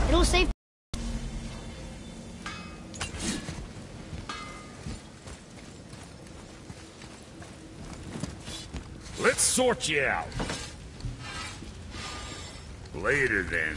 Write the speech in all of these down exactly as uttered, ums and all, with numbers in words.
It'll save. Let's sort you out. Later, then.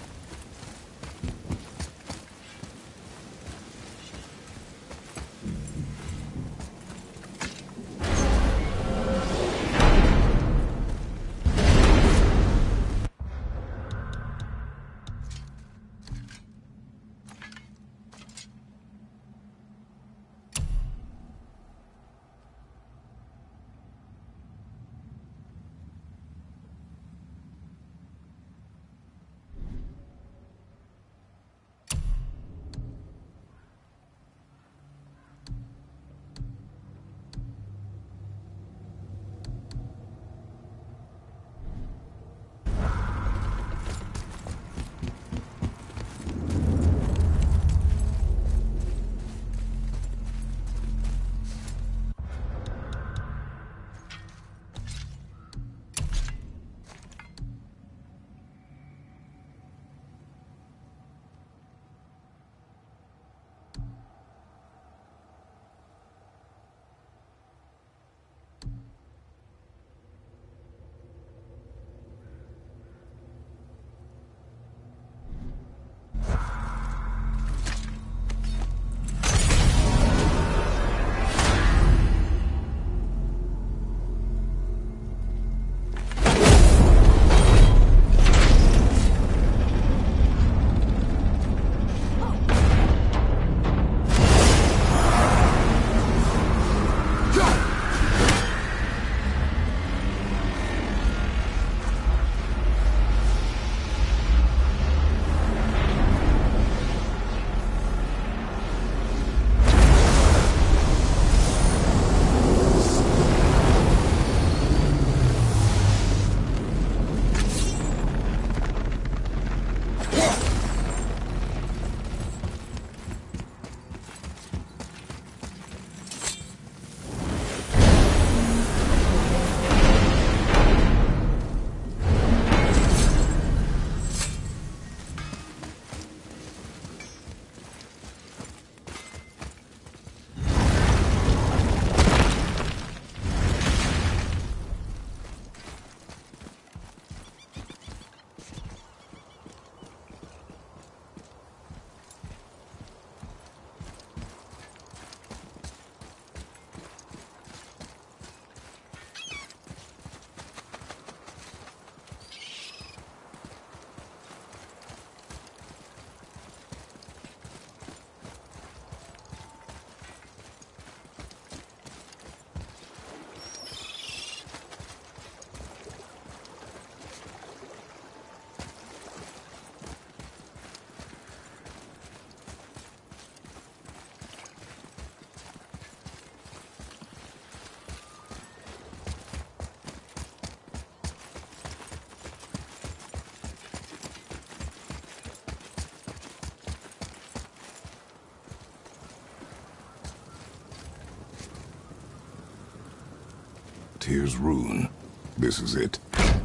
Tyr's Rune. This is it.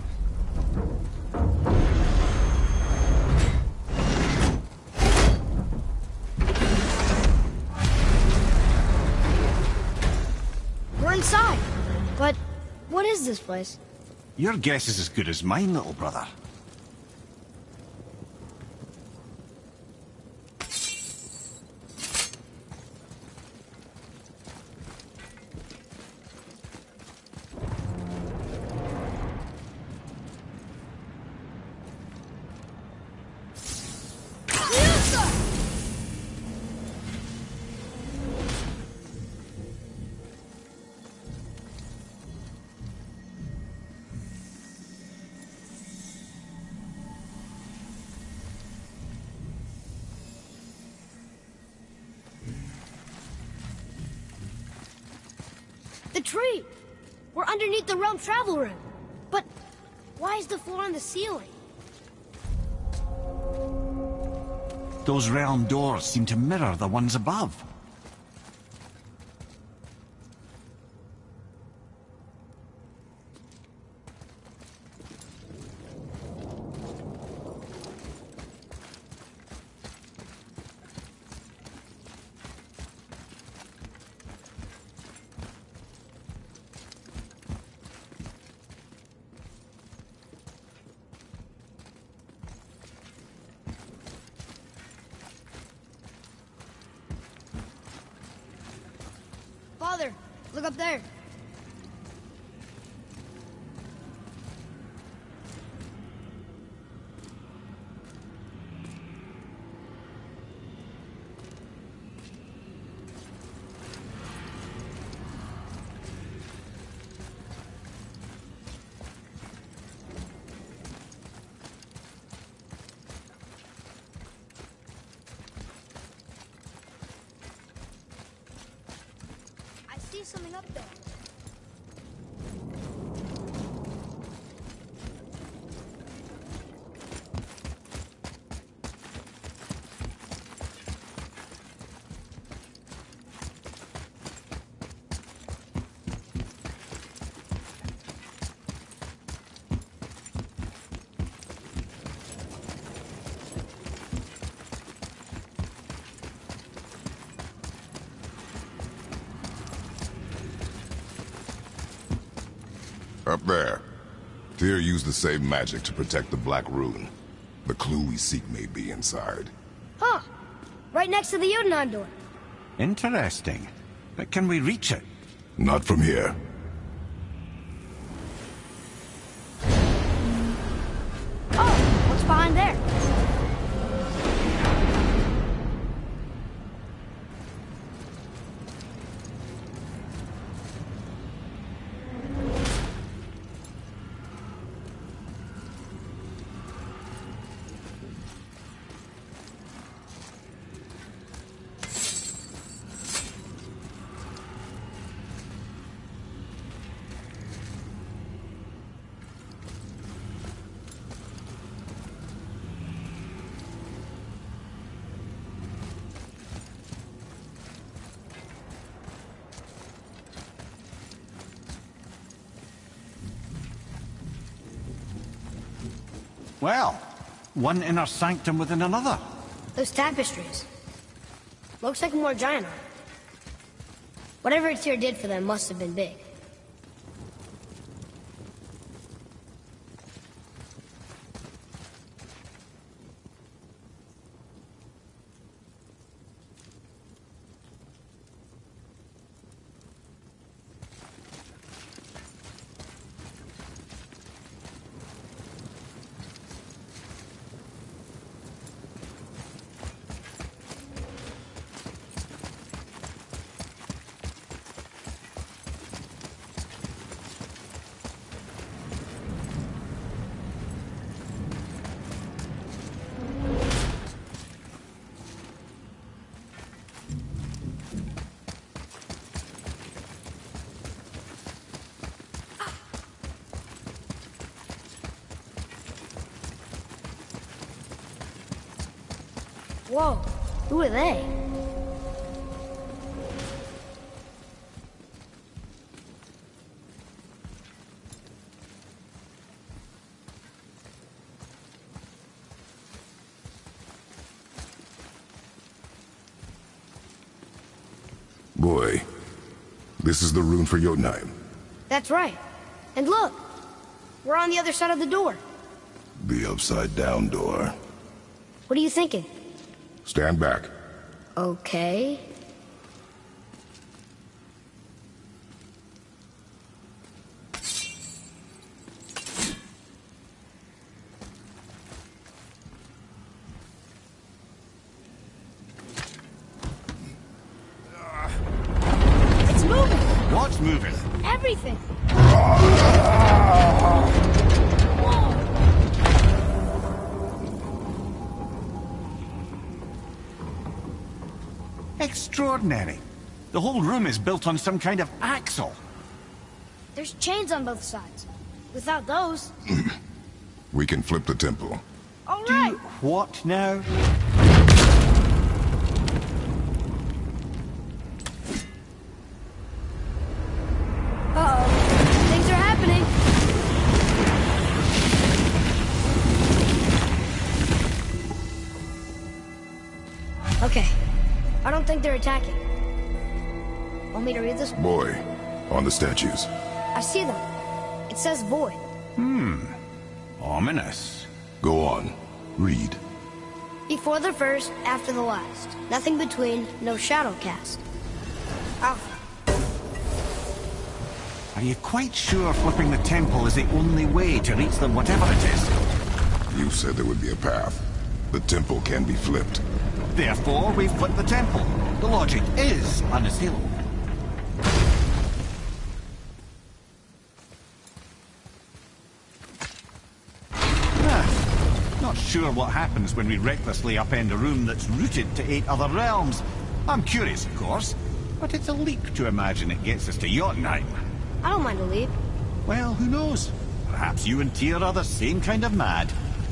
We're inside. But what is this place? Your guess is as good as mine, little brother. The tree! We're underneath the realm travel room. But why is the floor on the ceiling? Those realm doors seem to mirror the ones above. Look up there. I see something up there. Up there. Tyr used the same magic to protect the Black Rune. The clue we seek may be inside. Huh. Right next to the Jotunheim door. Interesting. But can we reach it? Not from here. Oh, what's behind there? Well, one inner sanctum within another. Those tapestries. Looks like more giant art. Whatever Tyr did for them must have been big. Whoa, who are they? Boy, this is the rune for Jotunheim. That's right. And look, we're on the other side of the door. The upside-down door. What are you thinking? Stand back. Okay. It's moving! What's moving? Everything! Extraordinary. The whole room is built on some kind of axle. There's chains on both sides. Without those... We can flip the temple. All right! What now? Uh-oh. Things are happening. Okay. I don't think they're attacking. Want me to read this? Boy, on the statues. I see them. It says void. Hmm. Ominous. Go on. Read. Before the first, after the last. Nothing between, no shadow cast. Alpha. Are you quite sure flipping the temple is the only way to reach them, whatever it is? You said there would be a path. The temple can be flipped. Therefore, we flip the temple. The logic is unassailable. Ah, not sure what happens when we recklessly upend a room that's rooted to eight other realms. I'm curious, of course, but it's a leap to imagine it gets us to Jotunheim. I don't mind a leap. Well, who knows? Perhaps you and Tyr are the same kind of mad.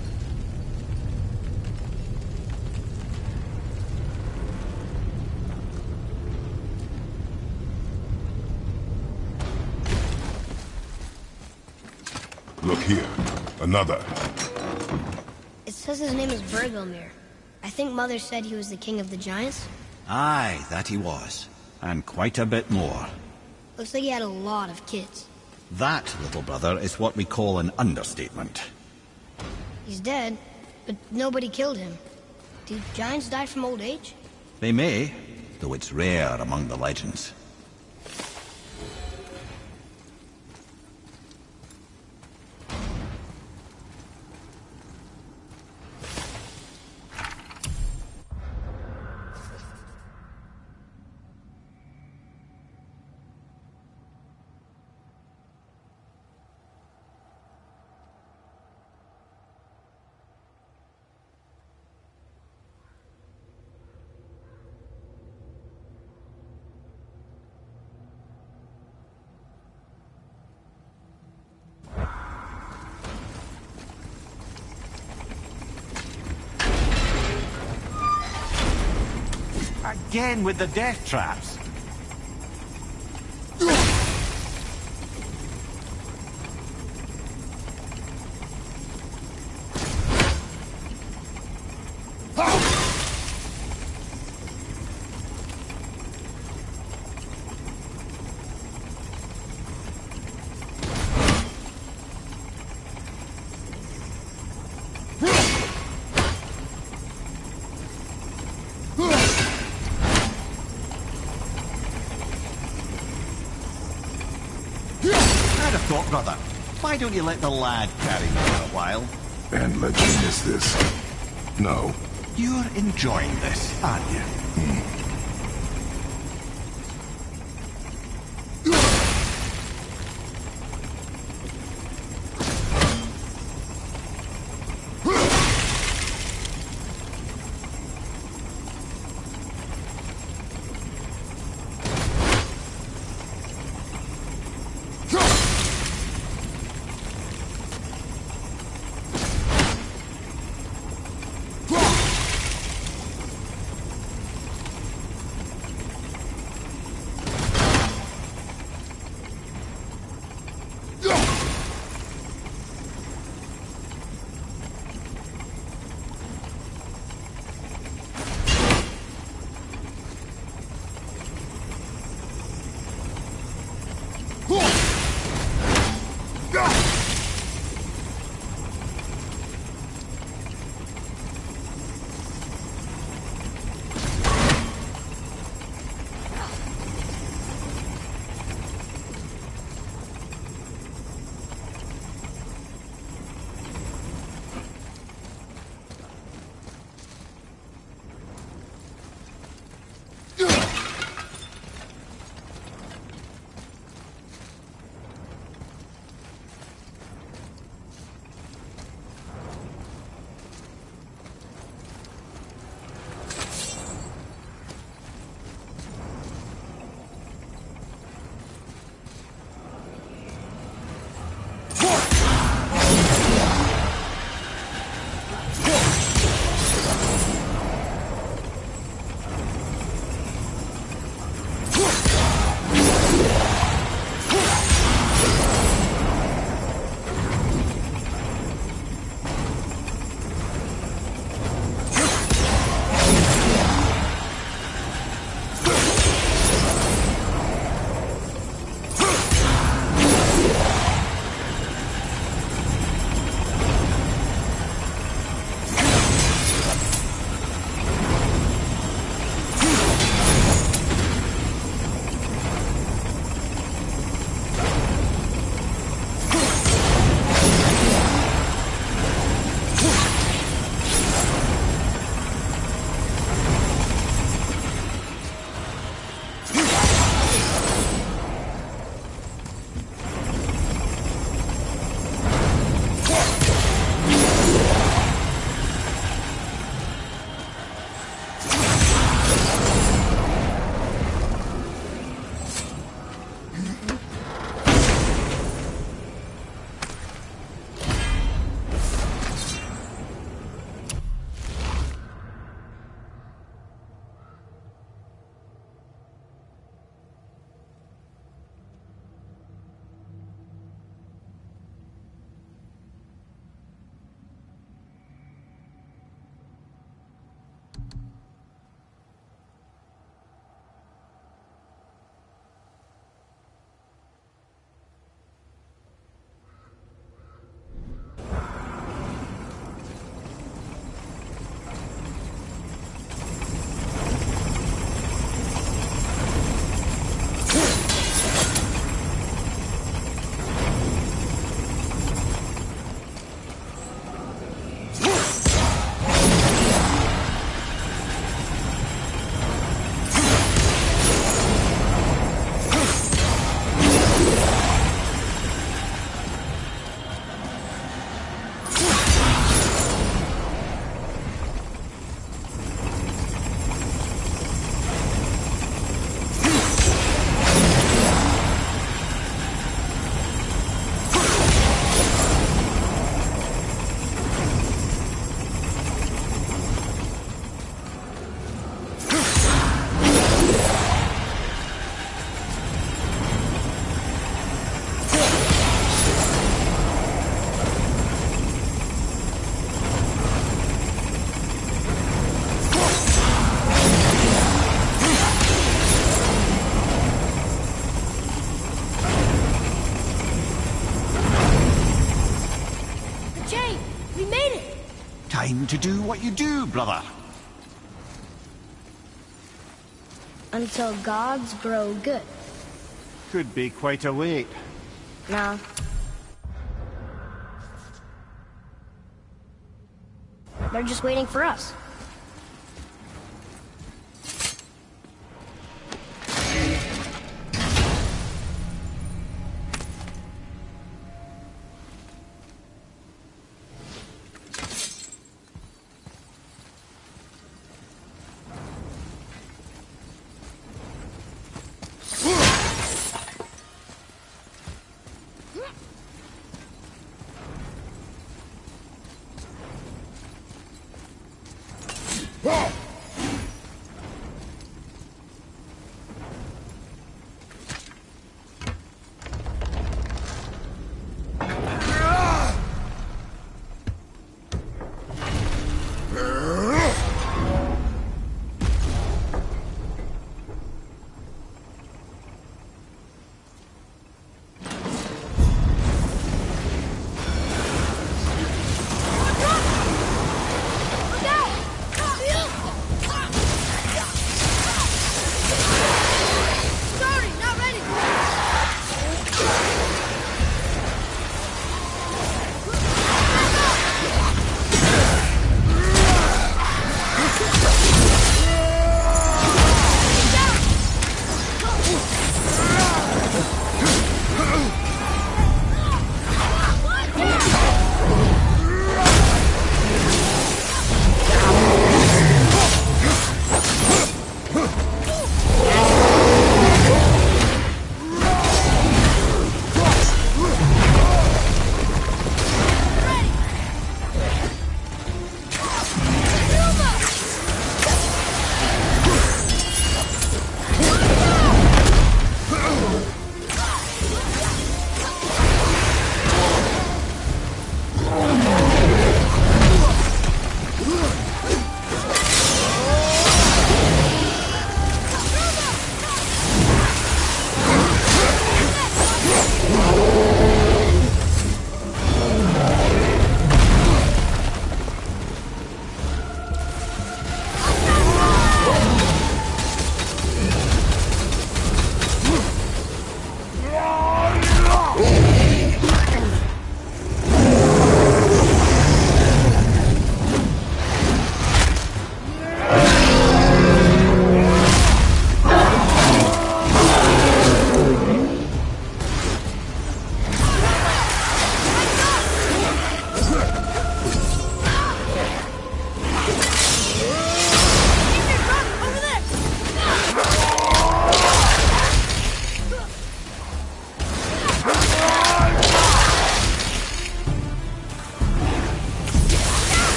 Look here. Another. It says his name is Bergelmir. I think Mother said he was the king of the giants. Aye, that he was. And quite a bit more. Looks like he had a lot of kids. That, little brother, is what we call an understatement. He's dead, but nobody killed him. Do giants die from old age? They may, though it's rare among the legends. Again with the death traps. Thought, brother, why don't you let the lad carry me for a while? And let you miss this. No. You're enjoying this, aren't you? Hmm. time to do what you do, brother. Until gods grow good. Could be quite a wait. Nah. They're just waiting for us.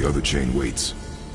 The other chain waits.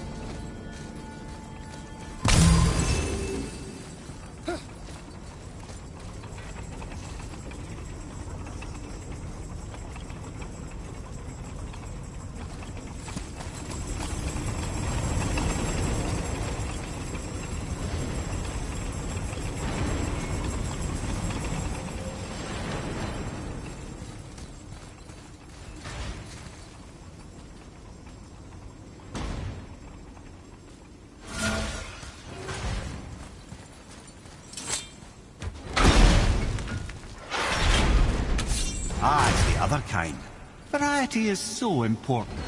Ah, it's the other kind. Variety is so important.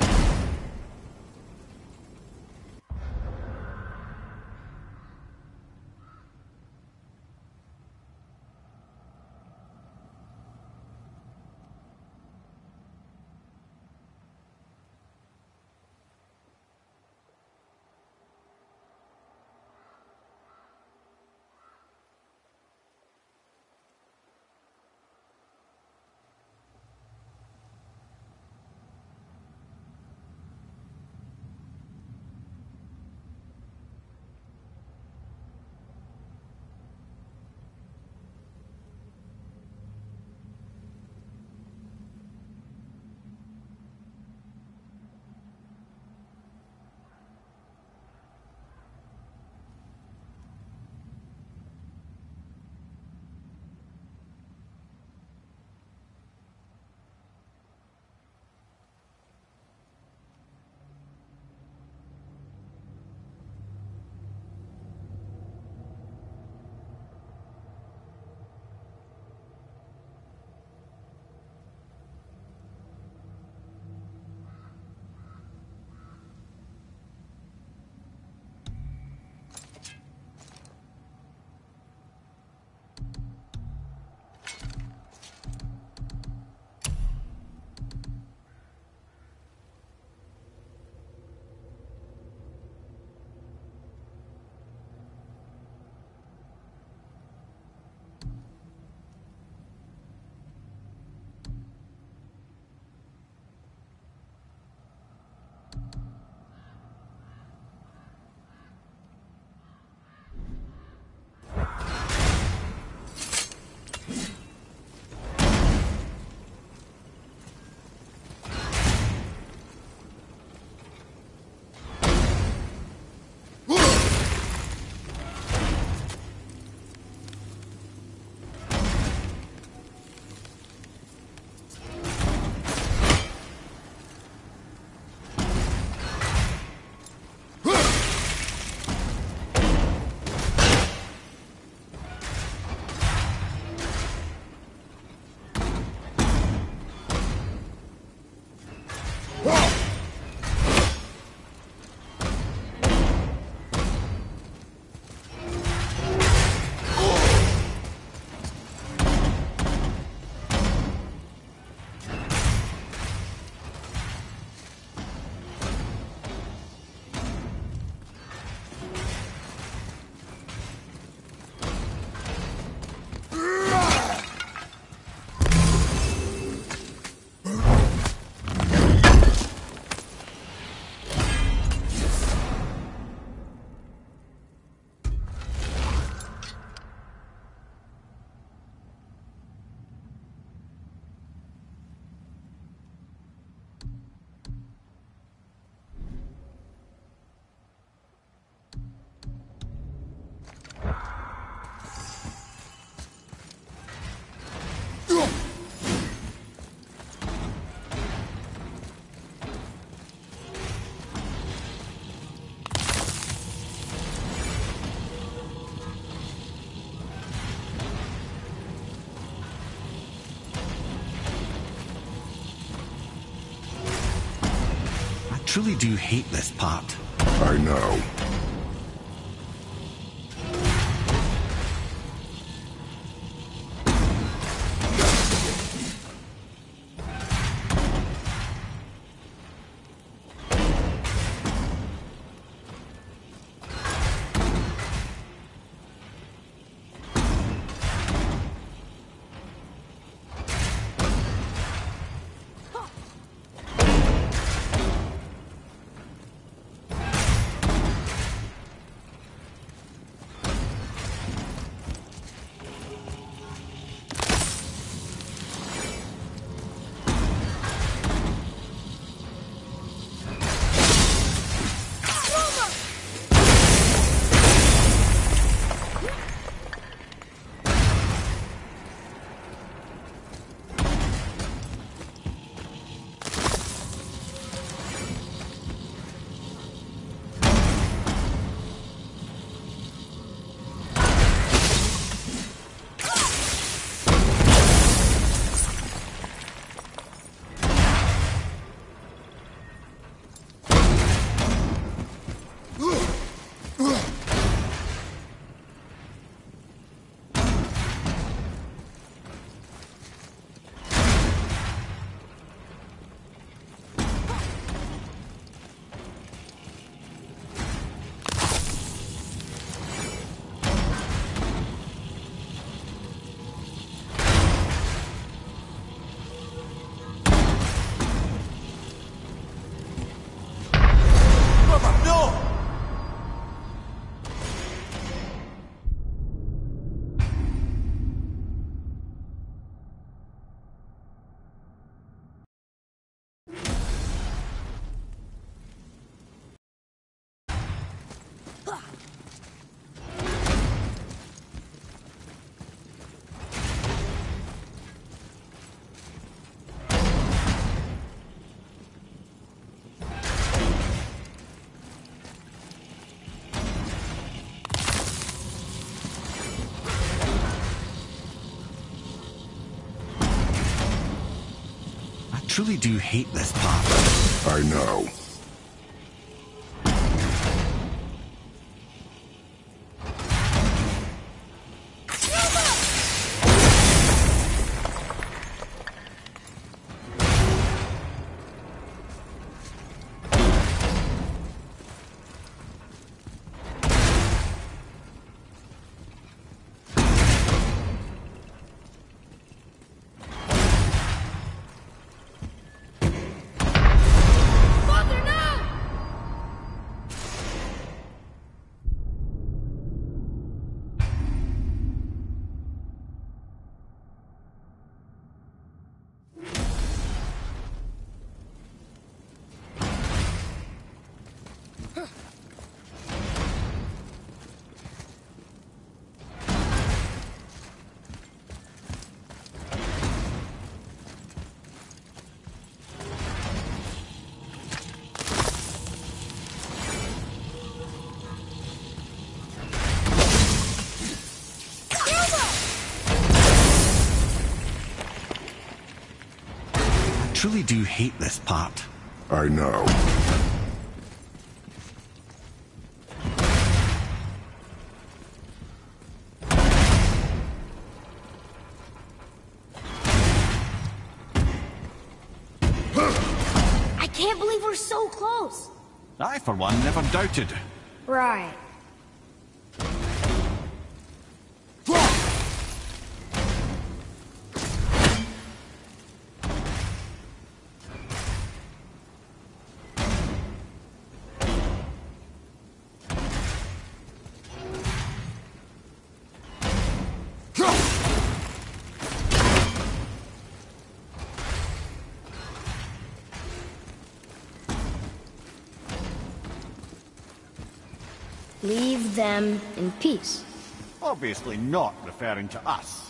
Truly do hate this part. I know. truly do hate this part. I know. I truly do hate this part. I know. I can't believe we're so close. I, for one, never doubted. Right. Leave them in peace. Obviously not referring to us.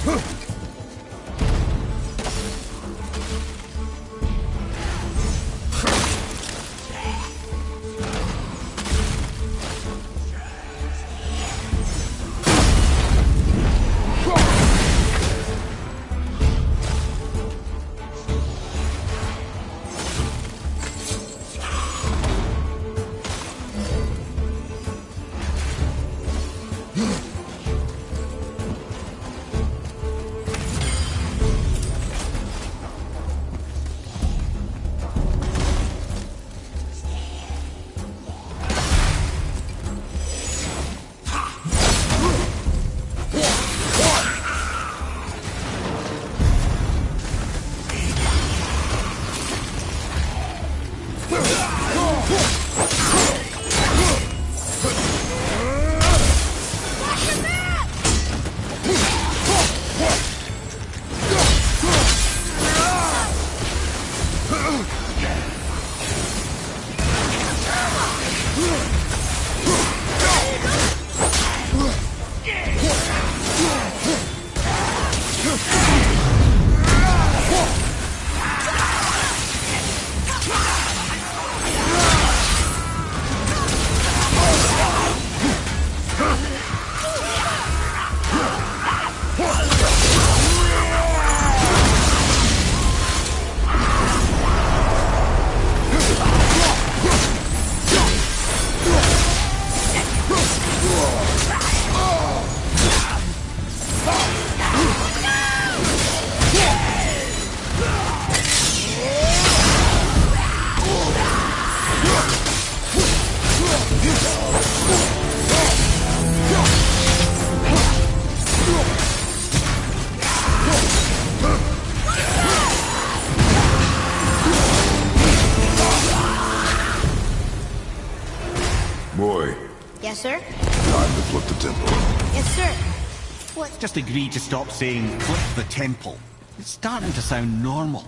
Boy. Yes, sir? Time to flip the temple. Yes, sir. What? Just agree to stop saying flip the temple. It's starting to sound normal.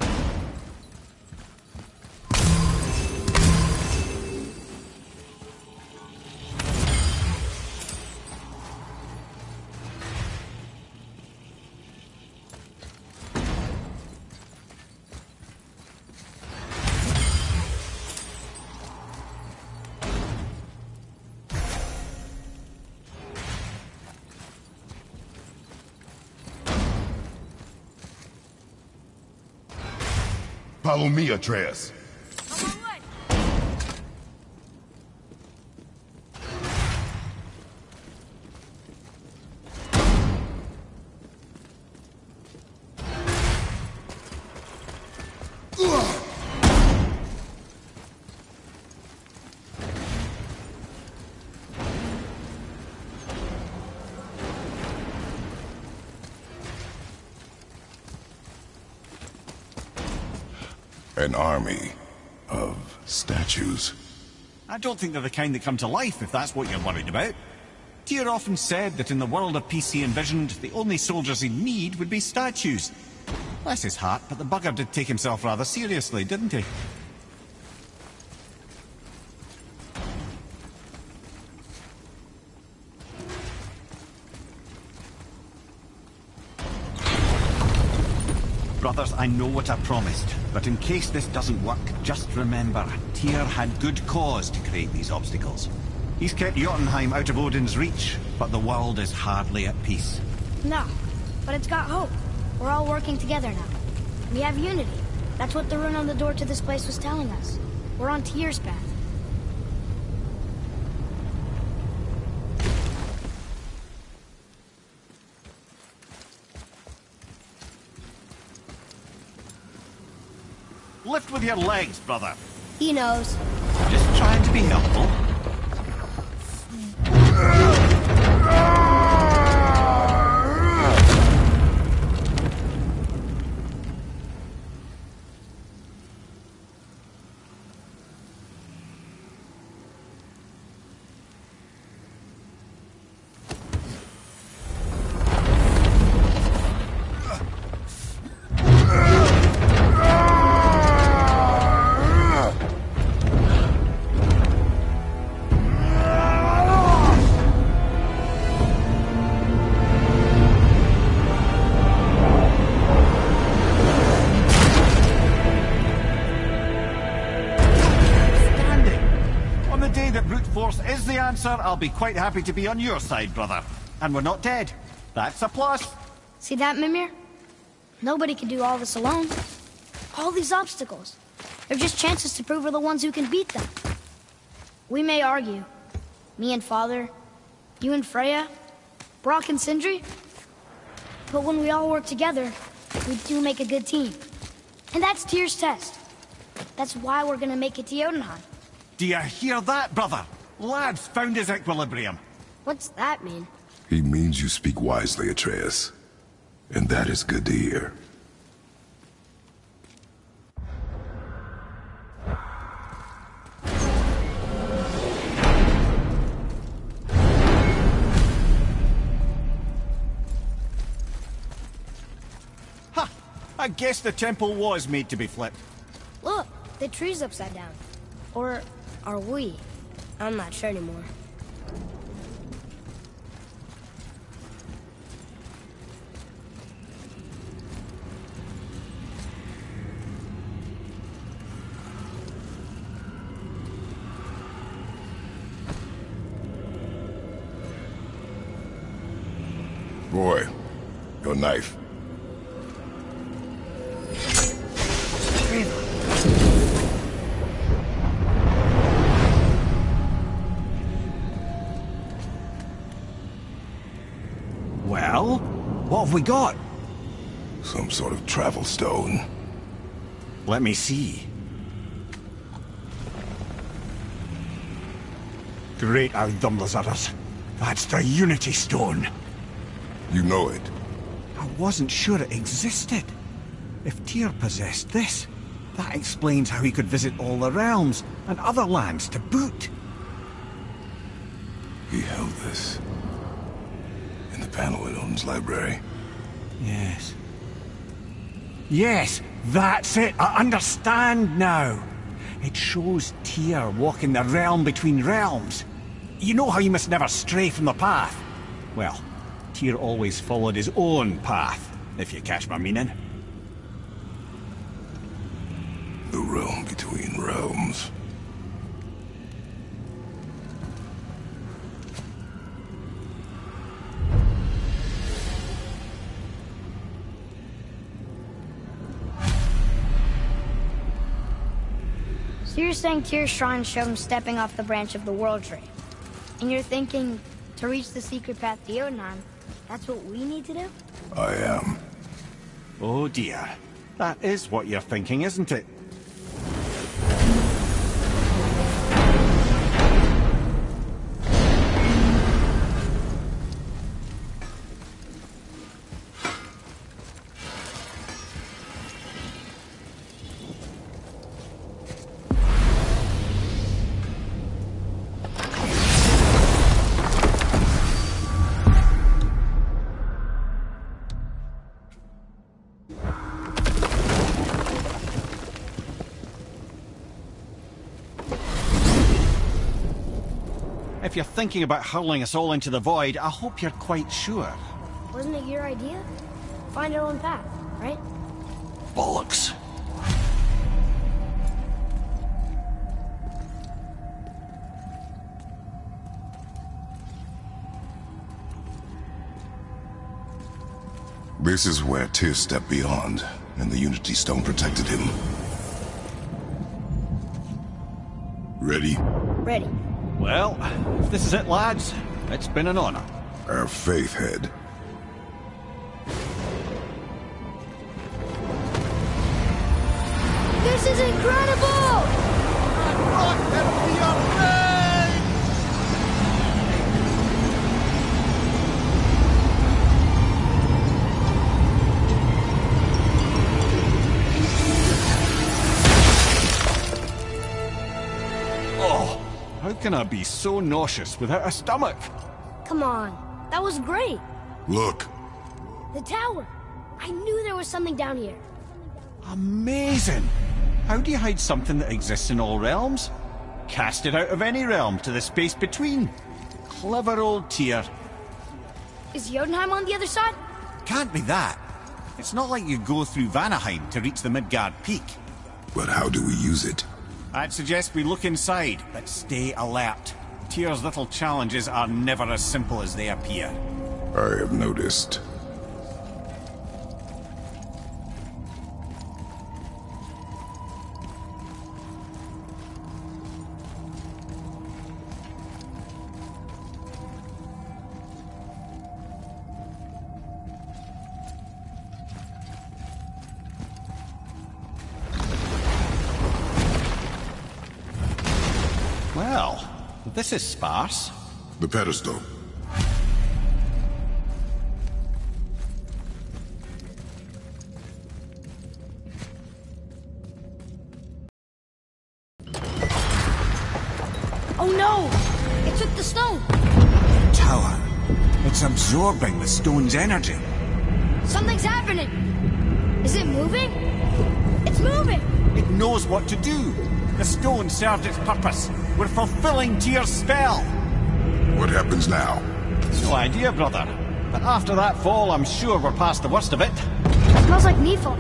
Follow me, Atreus. An army of statues. I don't think they're the kind that come to life, if that's what you're worried about. Tyr often said that in the world of peace he envisioned, the only soldiers he'd need would be statues. Bless his heart, but the bugger did take himself rather seriously, didn't he? Brothers, I know what I promised, but in case this doesn't work, just remember, Tyr had good cause to create these obstacles. He's kept Jotunheim out of Odin's reach, but the world is hardly at peace. No, but it's got hope. We're all working together now. We have unity. That's what the rune on the door to this place was telling us. We're on Tyr's path. Lift with your legs, brother. He knows. Just trying to be helpful. answer, I'll be quite happy to be on your side, brother. And we're not dead. That's a plus. See that, Mimir? Nobody can do all this alone. All these obstacles. They're just chances to prove we're the ones who can beat them. We may argue. Me and Father, you and Freya, Brok and Sindri. But when we all work together, we do make a good team. And that's Tyr's test. That's why we're gonna make it to Jotunheim. Do you hear that, brother? Lad's found his equilibrium. What's that mean? He means you speak wisely, Atreus. And that is good to hear. Ha! I guess the temple was made to be flipped. Look, the tree's upside down. Or are we? I'm not sure anymore. Boy, your knife. Well, what have we got? Some sort of travel stone. Let me see. Great Audumlazaras. That's the Unity Stone. You know it. I wasn't sure it existed. If Tyr possessed this, that explains how he could visit all the realms and other lands to boot. He held this in the panel in Odin's library. Yes. Yes, that's it. I understand now. It shows Tyr walking the realm between realms. You know how you must never stray from the path? Well, Tyr always followed his own path, if you catch my meaning. The realm between realms. So you're saying Tyr's shrine showed him stepping off the branch of the World Tree. And you're thinking, to reach the secret path to Jotunheim, that's what we need to do? I am. Oh dear. That is what you're thinking, isn't it? If you're thinking about hurling us all into the void, I hope you're quite sure. Wasn't it your idea? Find our own path, right? Bollocks. This is where Tyr stepped beyond, and the Unity Stone protected him. Ready? Ready. Well, if this is it, lads, it's been an honor. Our faith head. This is incredible! Oh, how can I be so nauseous without a stomach? Come on, that was great. Look. The tower. I knew there was something down here. Amazing! How do you hide something that exists in all realms? Cast it out of any realm to the space between. Clever old Tyr. Is Jotunheim on the other side? Can't be that. It's not like you go through Vanaheim to reach the Midgard Peak. But how do we use it? I'd suggest we look inside, but stay alert. Tyr's little challenges are never as simple as they appear. I have noticed. Well, this is sparse. The pedestal. Oh no! It took the stone! Tower. It's absorbing the stone's energy. Something's happening! Is it moving? It's moving! It knows what to do. The stone served its purpose. We're fulfilling Tyr's spell. What happens now? No idea, brother. But after that fall, I'm sure we're past the worst of it. Smells like Niflheim.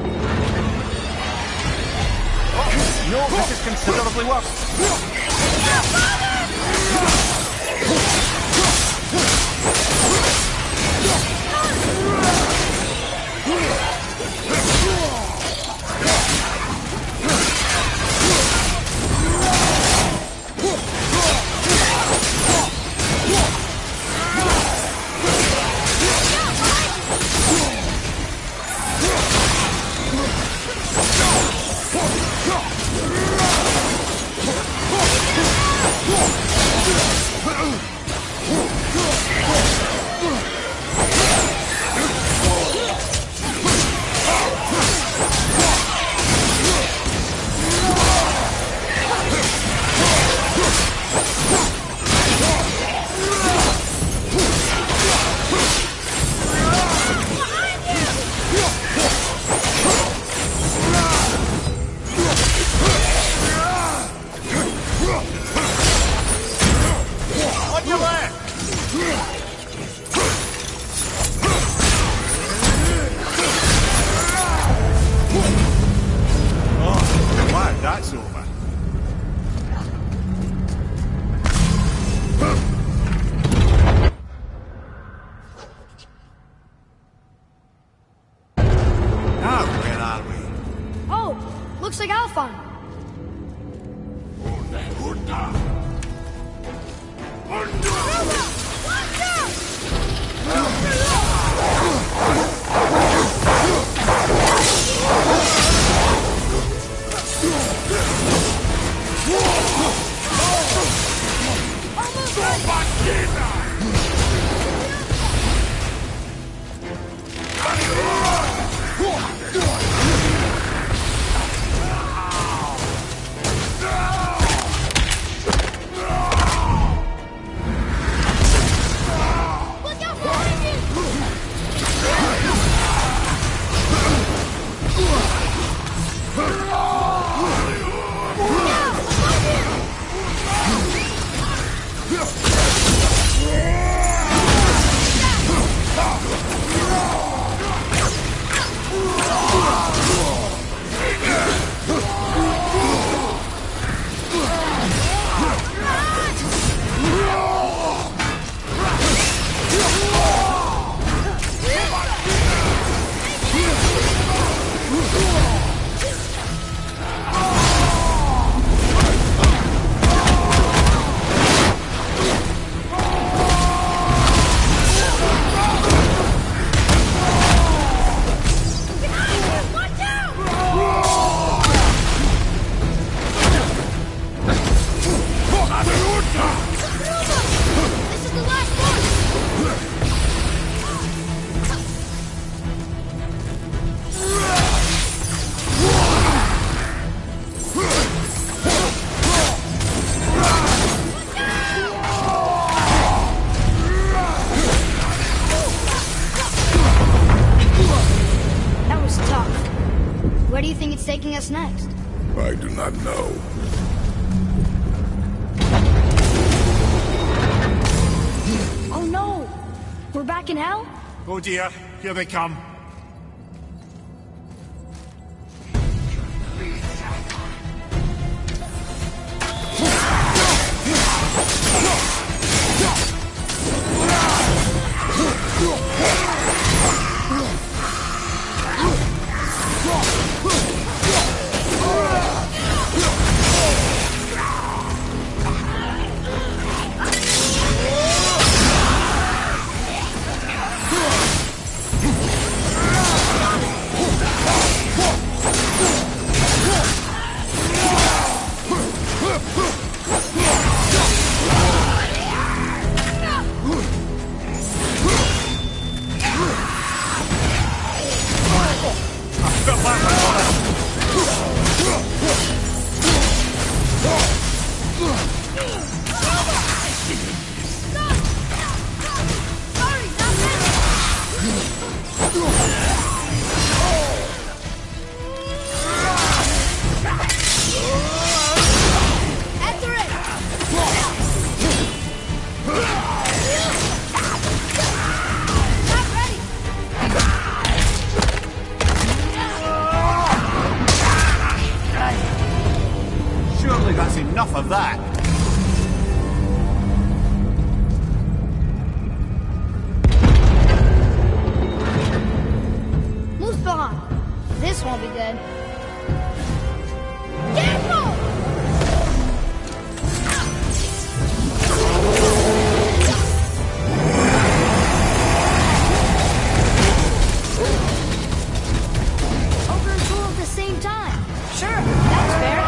Oh, no, this is considerably worse. That's over. Now, where are we? Oh, looks like Alfheim. Where do you think it's taking us next? I do not know. Oh no! We're back in hell? Oh dear, here they come. Enough of that. Muspelheim! This won't be good. Careful! Over and cool at the same time. Sure, that's fair.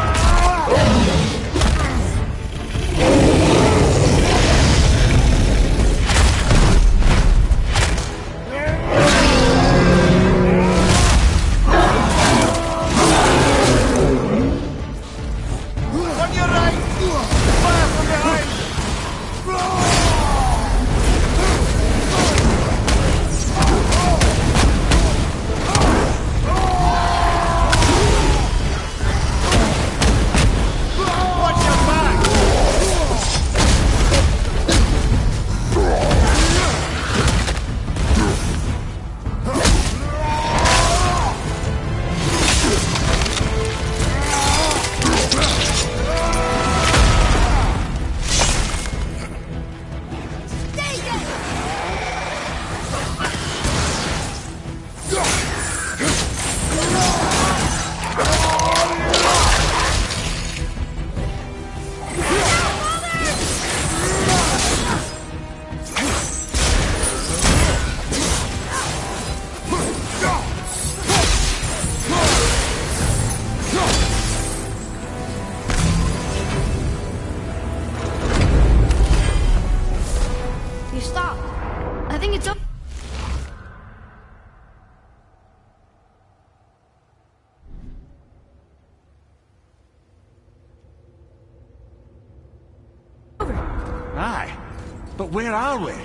Aye, but where are we?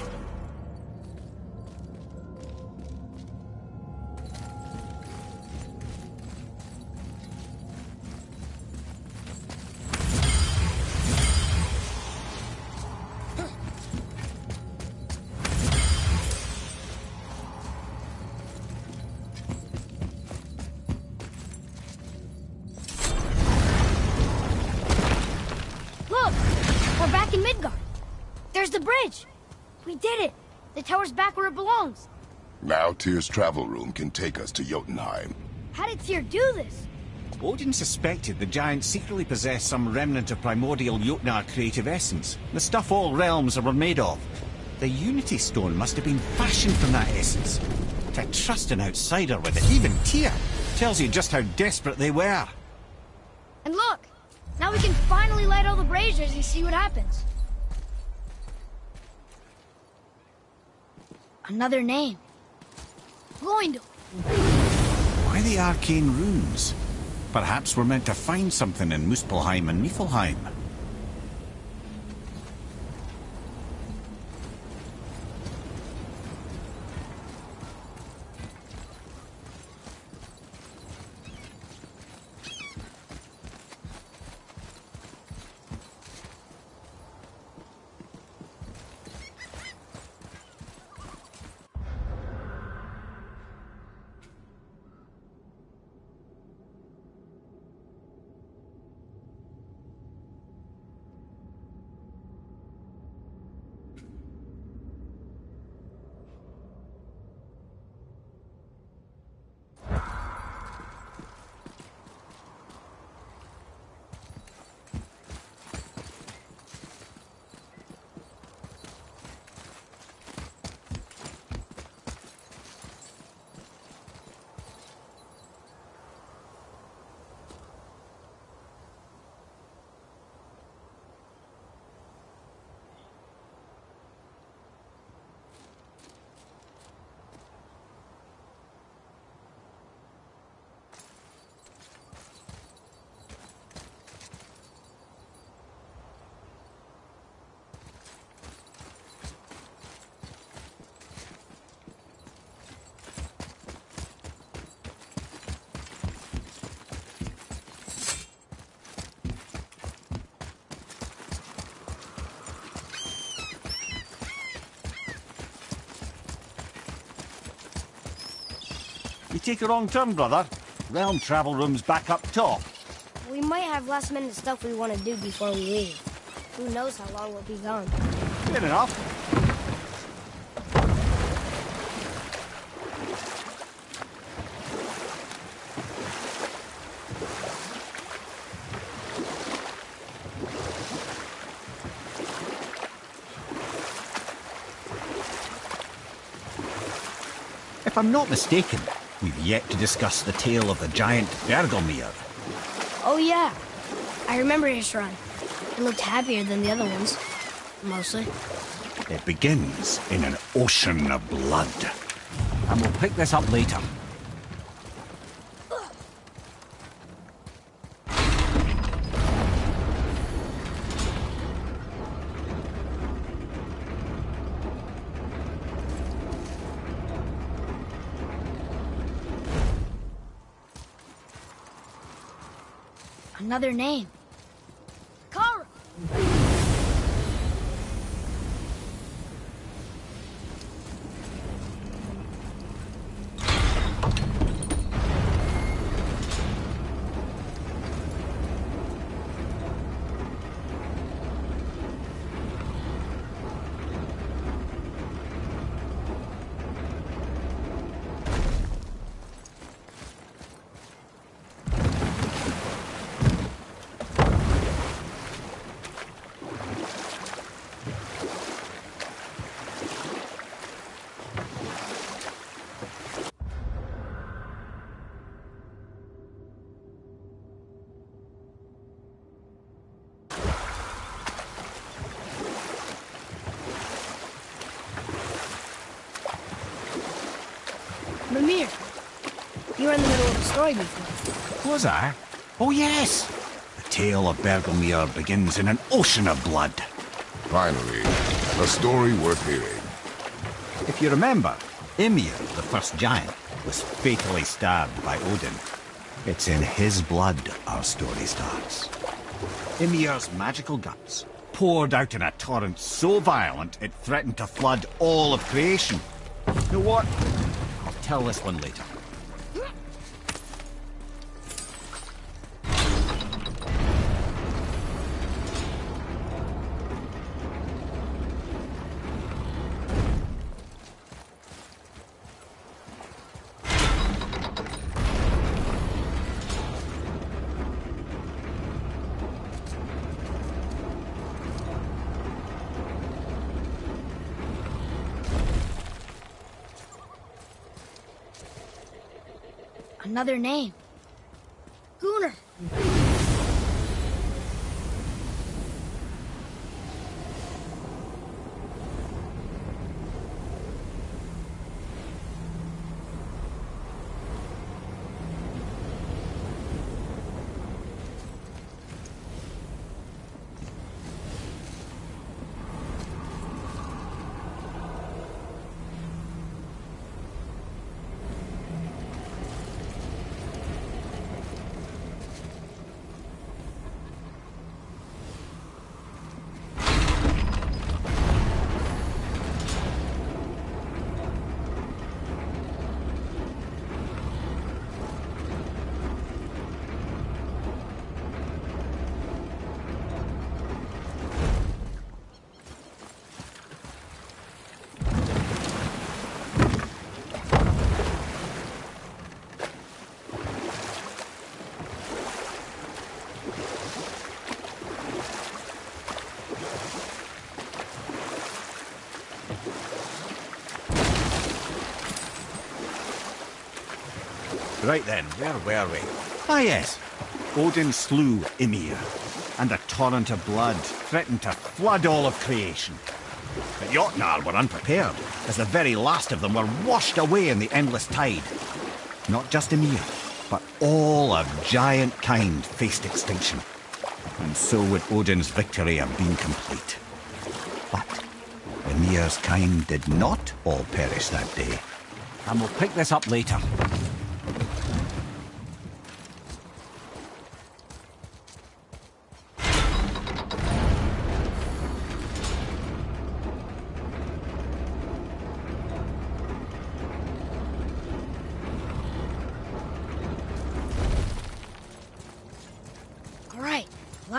Look! We're back in Midgard. There's the bridge! We did it! The tower's back where it belongs. Now Tyr's travel room can take us to Jotunheim. How did Tyr do this? Odin suspected the giant secretly possessed some remnant of primordial Jotnar creative essence, the stuff all realms were made of. The Unity Stone must have been fashioned from that essence. To trust an outsider with it, even Tyr, tells you just how desperate they were. And look! Now we can finally light all the braziers and see what happens. Another name. Gloindor. Why the arcane runes? Perhaps we're meant to find something in Muspelheim and Niflheim. You take a wrong turn, brother. Realm travel room's back up top. We might have last-minute stuff we want to do before we leave. Who knows how long we'll be gone. Fair enough. If I'm not mistaken, we've yet to discuss the tale of the giant Bergelmir. Oh yeah, I remember his run. He looked happier than the other ones. Mostly. It begins in an ocean of blood. And we'll pick this up later. Another name. Kara! Mimir, you were in the middle of a story before. Was I? Oh yes! The tale of Bergelmir begins in an ocean of blood. Finally, a story worth hearing. If you remember, Ymir, the first giant, was fatally stabbed by Odin. It's in his blood our story starts. Ymir's magical guts poured out in a torrent so violent it threatened to flood all of creation. You know what? I'll tell this one later. Another name. Gunnar. Right then, where were we? Ah yes, Odin slew Ymir, and a torrent of blood threatened to flood all of creation. But Jotnar were unprepared, as the very last of them were washed away in the endless tide. Not just Ymir, but all of giant kind faced extinction. And so would Odin's victory have been complete. But Ymir's kind did not all perish that day. And we'll pick this up later.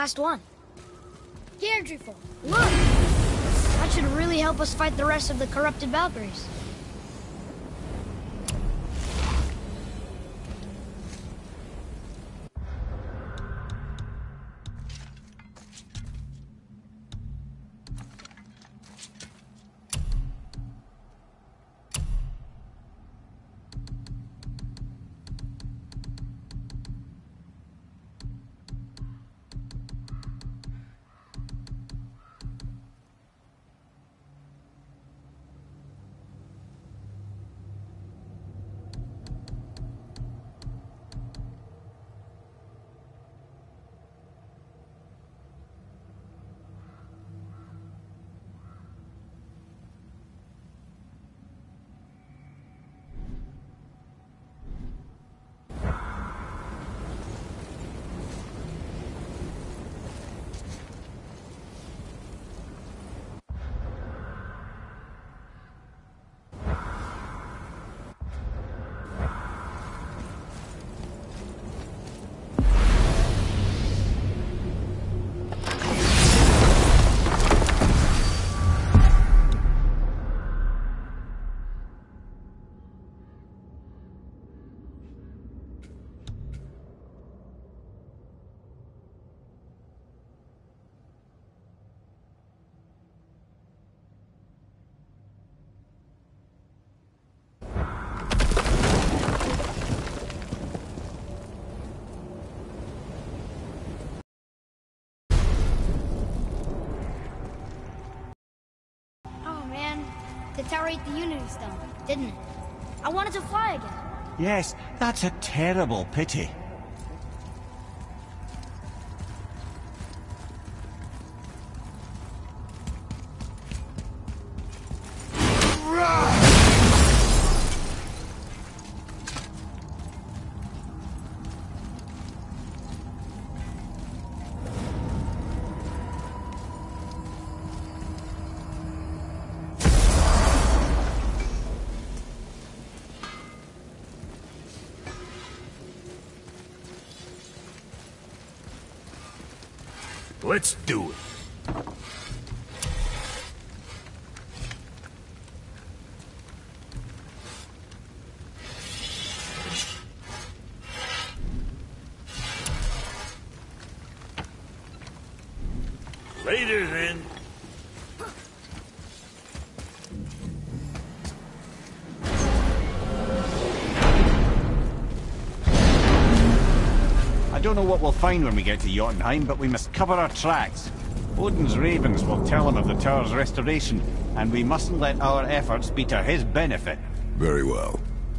Last one. Deirdreful, look! That should really help us fight the rest of the corrupted Valkyries. The tower ate the Unity Stone, didn't it? I wanted to fly again. Yes, that's a terrible pity. Let's do it. Later, then. I don't know what we'll find when we get to Jotunheim, but we must cover our tracks. Odin's ravens will tell him of the tower's restoration, and we mustn't let our efforts be to his benefit. Very well.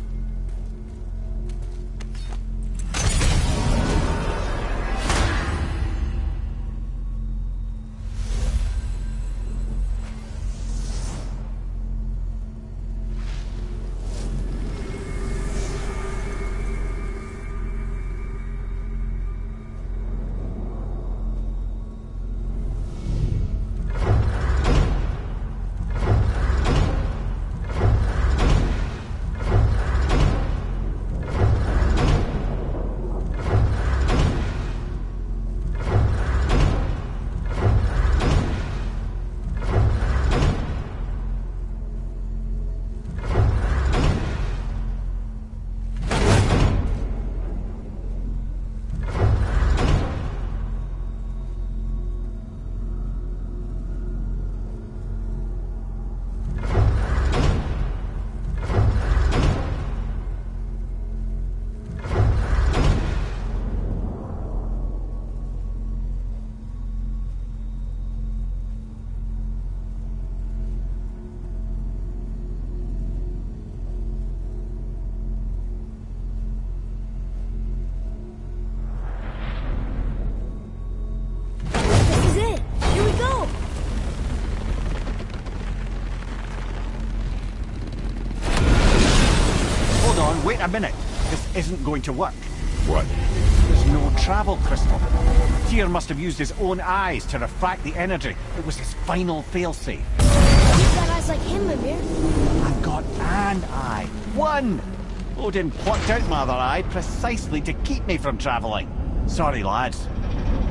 Wait a minute. This isn't going to work. What? There's no travel crystal. Tyr must have used his own eyes to refract the energy. It was his final failsafe. You've got eyes like him, Mimir. I've got an eye. One! Odin plucked out my other eye precisely to keep me from travelling. Sorry, lads.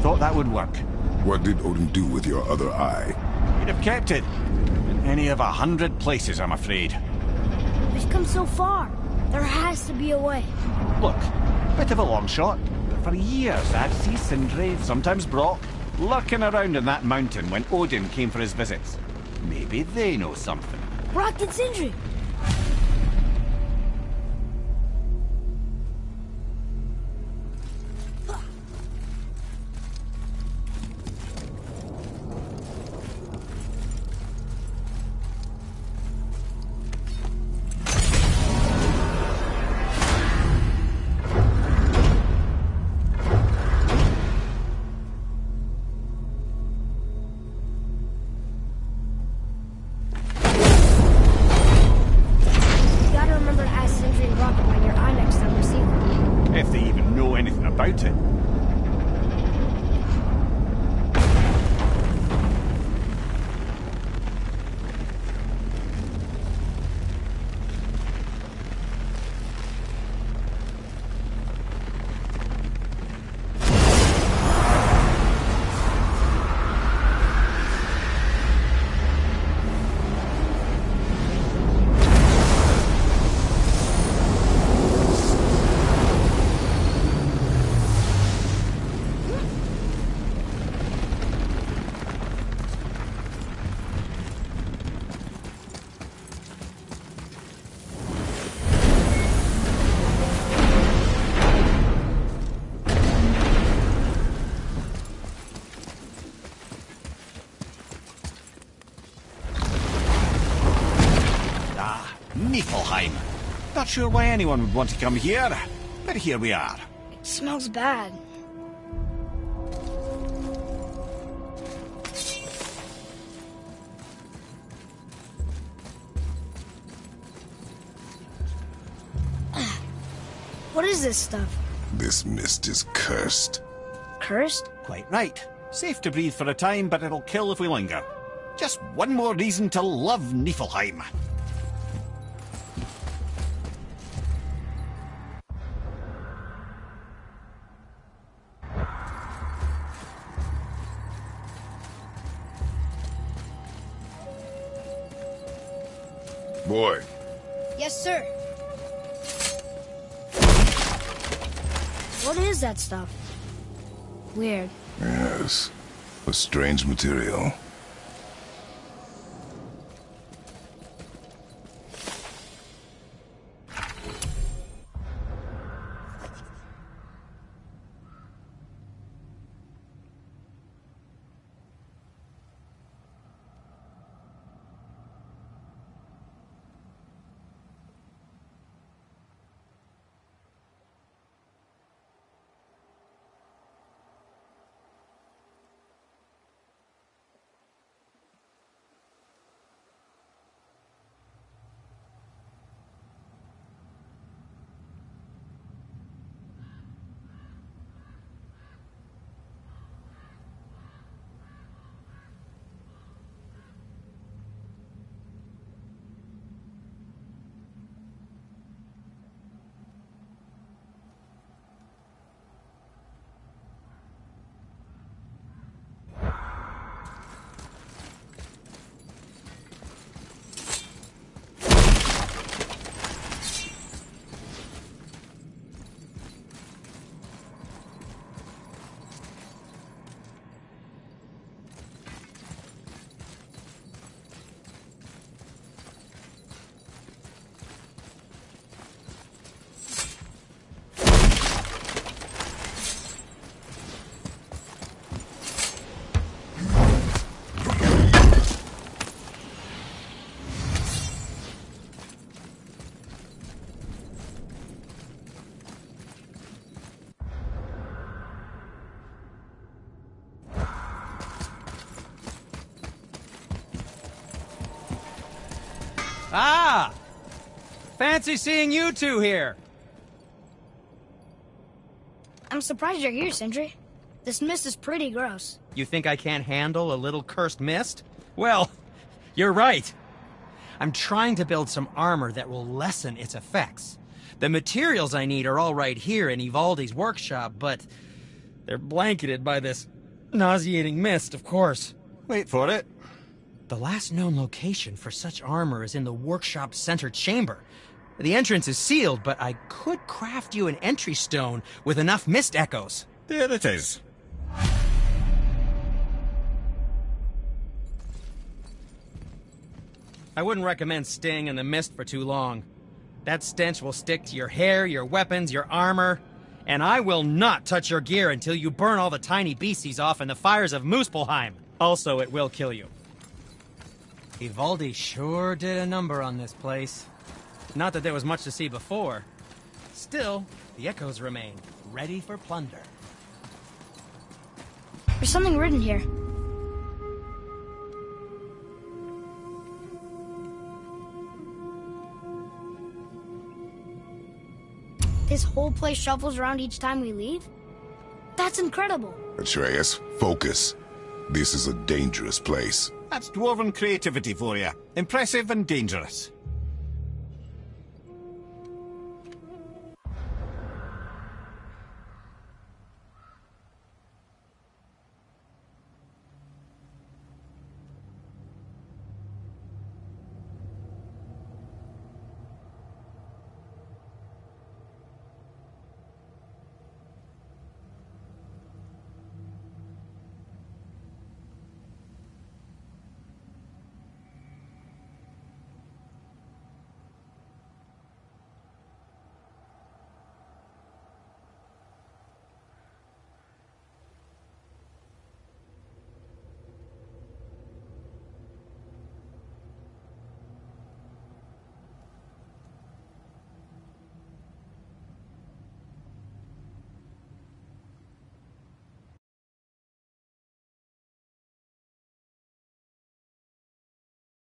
thought that would work. What did Odin do with your other eye? He'd have kept it. In any of a hundred places, I'm afraid. We've come so far. There has to be a way. Look, bit of a long shot, but for years I'd see Sindri, sometimes Brock, lurking around in that mountain when Odin came for his visits. Maybe they know something. Brock and Sindri. About it. Niflheim. Not sure why anyone would want to come here, but here we are. It smells bad. What is this stuff? This mist is cursed. Cursed? Quite right. Safe to breathe for a time, but it'll kill if we linger. Just one more reason to love Niflheim. Boy. Yes, sir. What is that stuff? Weird. Yes. A strange material. Ah! Fancy seeing you two here. I'm surprised you're here, Sindri. This mist is pretty gross. You think I can't handle a little cursed mist? Well, you're right. I'm trying to build some armor that will lessen its effects. The materials I need are all right here in Ivaldi's workshop, but They're blanketed by this nauseating mist, of course. Wait for it. The last known location for such armor is in the workshop's center chamber. The entrance is sealed, but I could craft you an entry stone with enough mist echoes. There it is. I wouldn't recommend staying in the mist for too long. That stench will stick to your hair, your weapons, your armor, and I will not touch your gear until you burn all the tiny beasties off in the fires of Muspelheim. Also, it will kill you. Ivaldi sure did a number on this place. Not that there was much to see before. Still, the echoes remain, ready for plunder. There's something written here. This whole place shuffles around each time we leave? That's incredible. Atreus, focus. This is a dangerous place. That's dwarven creativity for you. Impressive and dangerous.